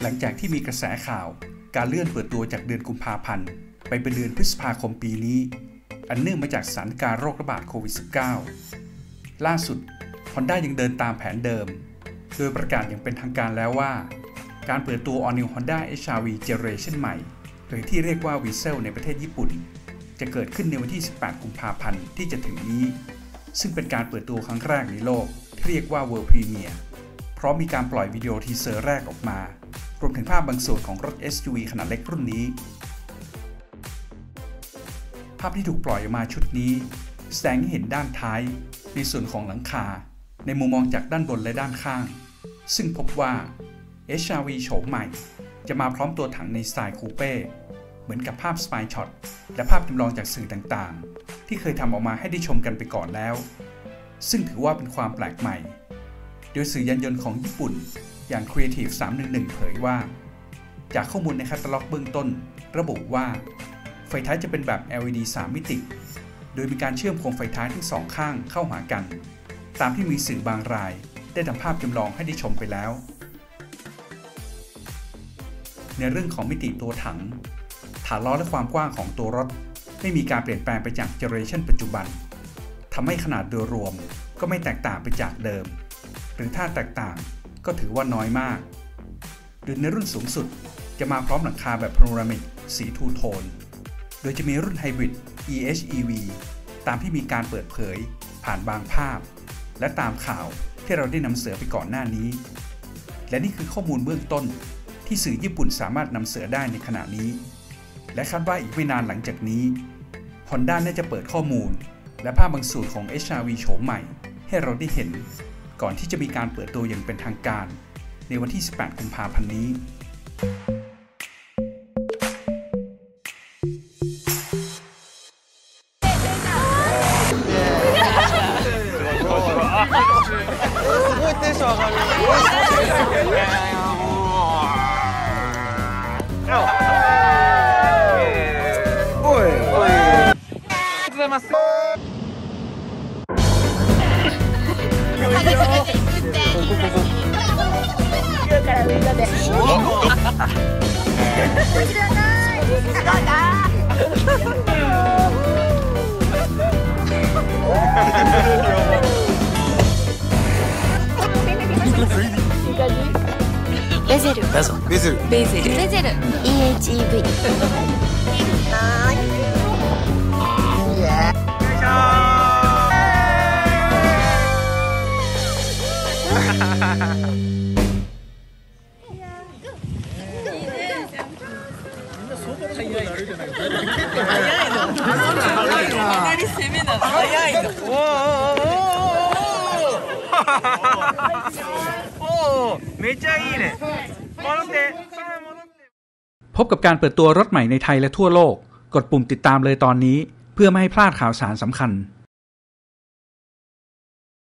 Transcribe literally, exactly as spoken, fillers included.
หลังจากที่มีกระแสข่าวการเลื่อนเปิดตัวจากเดือนกุมภาพันธ์ไปเป็นเดือนพฤษภาคมปีนี้อันเนื่องมาจากสถานการณ์โรคระบาดโควิด สิบเก้า ล่าสุด Honda ยังเดินตามแผนเดิมโดยประกาศอย่างเป็นทางการแล้วว่าการเปิดตัว All New Honda เอช อาร์ วี Generation ใหม่หรือที่เรียกว่า Diesel ในประเทศญี่ปุ่นจะเกิดขึ้นในวันที่ สิบแปด กุมภาพันธ์ที่จะถึงนี้ซึ่งเป็นการเปิดตัวครั้งแรกในโลกที่เรียกว่า World Premiere เพราะมีการปล่อยวิดีโอทีเซอร์แรกออกมารวมถึงภาพบางส่วนของรถ เอส ยู วี ขนาดเล็กรุ่นนี้ภาพที่ถูกปล่อยออกมาชุดนี้แสดงให้เห็นด้านท้ายในส่วนของหลังคาในมุมมองจากด้านบนและด้านข้างซึ่งพบว่า เอช อาร์ วี โฉมใหม่จะมาพร้อมตัวถังในสไตล์คูเป้เหมือนกับภาพสไปช็อตและภาพจำลองจากสื่อต่างๆที่เคยทำออกมาให้ได้ชมกันไปก่อนแล้วซึ่งถือว่าเป็นความแปลกใหม่โดยสื่อยานยนต์ของญี่ปุ่นอย่าง Creative สามหนึ่งหนึ่ง เผยว่าจากข้อมูลในแคตตาล็อกเบื้องต้นระบุว่าไฟท้ายจะเป็นแบบ แอล อี ดี สาม มิติโดยมีการเชื่อมโคมไฟท้ายทั้งสองข้างเข้าหากันตามที่มีสื่อบางรายได้ทำภาพจำลองให้ได้ชมไปแล้วในเรื่องของมิติตัวถังฐานล้อและความกว้างของตัวรถไม่มีการเปลี่ยนแปลงไปจากเจเนอเรชันปัจจุบันทำให้ขนาดโดยรวมก็ไม่แตกต่างไปจากเดิมหรือถ้าแตกต่างก็ถือว่าน้อยมากโดยในรุ่นสูงสุดจะมาพร้อมหลังคาแบบพาโนรามิกสีทูโทนโดยจะมีรุ่นไฮบริด อี เอช อี วี ตามที่มีการเปิดเผยผ่านบางภาพและตามข่าวที่เราได้นำเสนอไปก่อนหน้านี้และนี่คือข้อมูลเบื้องต้นที่สื่อญี่ปุ่นสามารถนำเสนอได้ในขณะนี้และคาดว่าอีกไม่นานหลังจากนี้ Honda น่าจะเปิดข้อมูลและภาพบางส่วนของ เอช อาร์ วี โฉมใหม่ให้เราได้เห็นก่อนที่จะมีการเปิดตัวอย่างเป็นทางการในวันที่ สิบแปด กุมภาพันธ์นี้すごいテンション上がる。おい。おい。ありがとうございます。からみんなで。知らない。そうだ。ベゼルベゼルベゼルベゼルベゼル イーエイチイーブイ よいしょ早いのかなり攻めなの早いのおおめちゃいいねพบกับการเปิดตัวรถใหม่ในไทยและทั่วโลกกดปุ่มติดตามเลยตอนนี้เพื่อไม่ให้พลาดข่าวสารสำคัญ